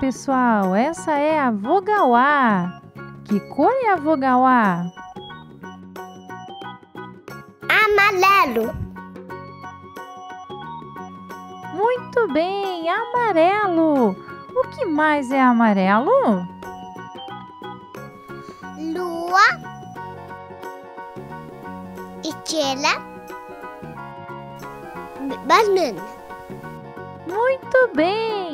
pessoal, essa é a vogal A. Que cor é a vogal A? Amarelo. Muito bem, amarelo. O que mais é amarelo? Lua. Estrela. Banana. Muito bem.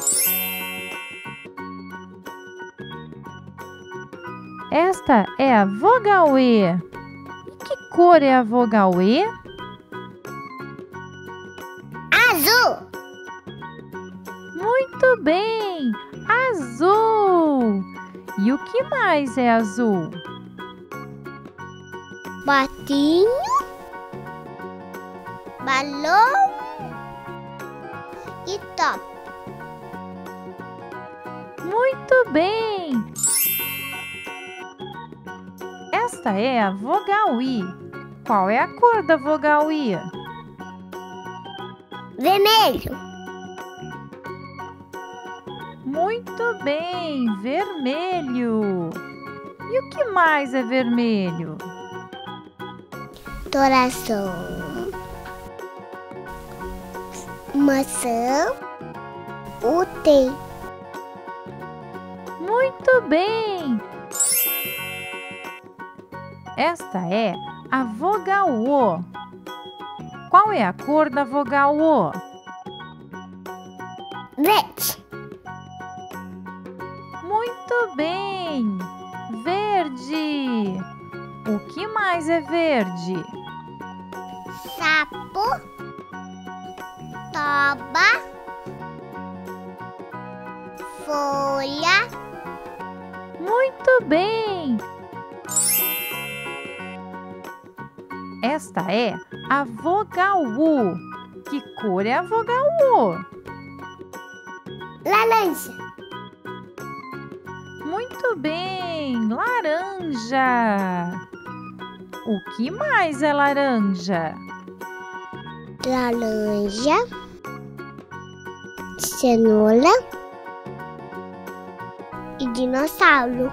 Esta é a vogal E. E que cor é a vogal E? Azul. Muito bem, azul. E o que mais é azul? Patinho. Balão. E top. Muito bem. Esta é a vogal I. Qual é a cor da vogal I? Vermelho. Muito bem, vermelho. E o que mais é vermelho? Coração. Maçã. Úten. Muito bem. Esta é a vogal O. Qual é a cor da vogal O? Verde. Muito bem, verde. O que mais é verde? Sapo. Toba. Folha. Muito bem. Esta é a vogal U. Que cor é a vogal U? Laranja. Muito bem, laranja. O que mais é laranja? Laranja. Cenoura. E dinossauro.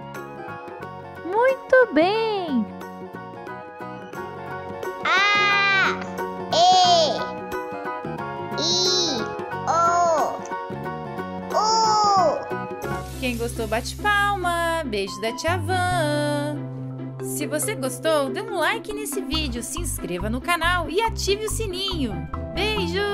Muito bem. A, E, I, O, U. Quem gostou, bate palma. Beijo da tia Van. Se você gostou, dê um like nesse vídeo, se inscreva no canal e ative o sininho. Beijo!